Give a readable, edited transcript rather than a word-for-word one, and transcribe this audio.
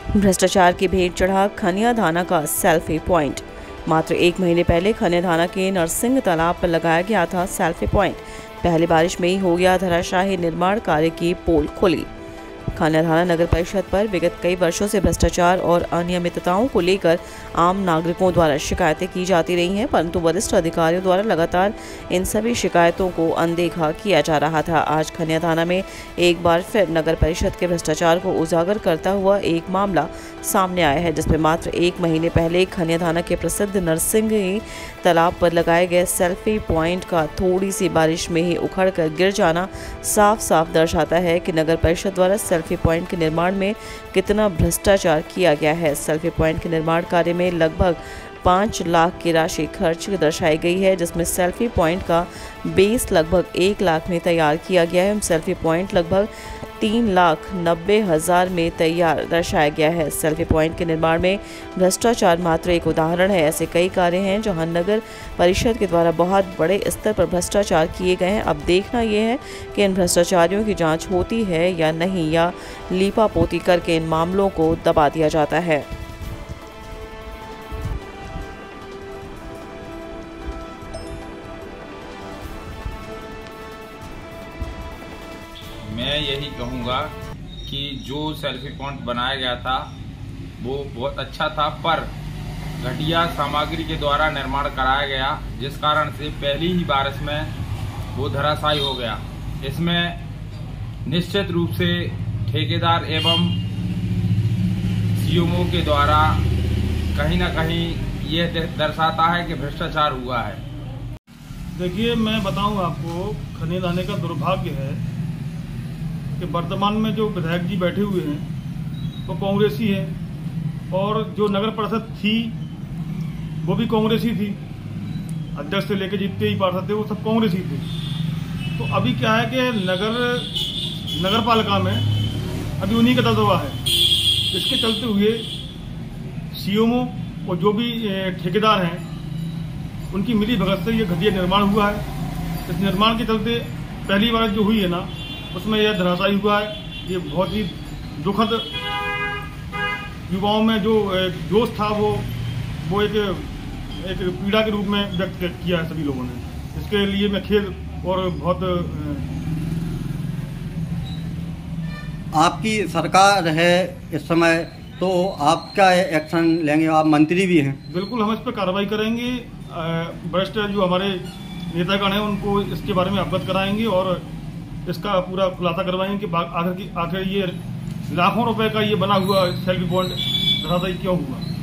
भ्रष्टाचार की भेंट चढ़ा खनियाधाना का सेल्फी पॉइंट। मात्र 1 महीने पहले खनियाधाना के नरसिंह तालाब पर लगाया गया था सेल्फी पॉइंट। पहली बारिश में ही हो गया धराशायी, निर्माण कार्य की पोल खुली। खनियाधाना नगर परिषद पर विगत कई वर्षों से भ्रष्टाचार और अनियमितताओं को लेकर आम नागरिकों द्वारा शिकायतें की जाती रही हैं, परंतु वरिष्ठ अधिकारियों द्वारा लगातार इन सभी शिकायतों को अनदेखा किया जा रहा था। आज खनियाधाना में एक बार फिर नगर परिषद के भ्रष्टाचार को उजागर करता हुआ एक मामला सामने आया है, जिसमें मात्र 1 महीने पहले खनियाधाना के प्रसिद्ध नरसिंह तालाब पर लगाए गए सेल्फी पॉइंट का थोड़ी सी बारिश में ही उखड़कर गिर जाना साफ साफ दर्शाता है कि नगर परिषद द्वारा सेल्फी पॉइंट के निर्माण में कितना भ्रष्टाचार किया गया है। सेल्फी पॉइंट के निर्माण कार्य में लगभग 5 लाख की राशि खर्च दर्शाई गई है, जिसमें सेल्फी पॉइंट का बेस लगभग 1 लाख में तैयार किया गया है। सेल्फी पॉइंट लगभग 3,90,000 में तैयार दर्शाया गया है। सेल्फी पॉइंट के निर्माण में भ्रष्टाचार मात्र एक उदाहरण है। ऐसे कई कार्य हैं जहां नगर परिषद के द्वारा बहुत बड़े स्तर पर भ्रष्टाचार किए गए हैं। अब देखना यह है कि इन भ्रष्टाचारियों की जांच होती है या नहीं, या लीपापोती करके इन मामलों को दबा दिया जाता है। मैं यही कहूँगा कि जो सेल्फी पॉइंट बनाया गया था वो बहुत अच्छा था, पर घटिया सामग्री के द्वारा निर्माण कराया गया, जिस कारण से पहली ही बारिश में वो धराशायी हो गया। इसमें निश्चित रूप से ठेकेदार एवं सीएमओ के द्वारा कहीं ना कहीं ये दर्शाता है कि भ्रष्टाचार हुआ है। देखिए, मैं बताऊं आपको, खनियाधाना का दुर्भाग्य है कि वर्तमान में जो विधायक जी बैठे हुए हैं वो कांग्रेसी हैं, और जो नगर परिषद थी वो भी कांग्रेसी थी। अध्यक्ष से लेकर जितने ही पार्षद थे वो सब कांग्रेसी थे। तो अभी क्या है कि नगर पालिका में अभी उन्हीं का दबदबा है। इसके चलते हुए सीएमओ और जो भी ठेकेदार हैं उनकी मिली भगत से ये घटिया निर्माण हुआ है। इस निर्माण के चलते पहली बार जो हुई है ना, उसमें यह धराशायी हुआ है। ये बहुत ही दुखद, युवाओं में जो जोश था वो एक पीड़ा के रूप में व्यक्त किया है सभी लोगों ने। इसके लिए मैं खेद और बहुत आपकी सरकार है इस समय, तो आप क्या एक्शन लेंगे? आप मंत्री भी हैं। बिल्कुल, हम इस पर कार्रवाई करेंगे। वरिष्ठ जो हमारे नेतागण हैं उनको इसके बारे में अवगत कराएंगे और इसका पूरा खुलासा करवाएंगे कि आखिर ये लाखों रुपए का ये बना हुआ सेल्फी पॉइंट धराशायी क्यों हुआ।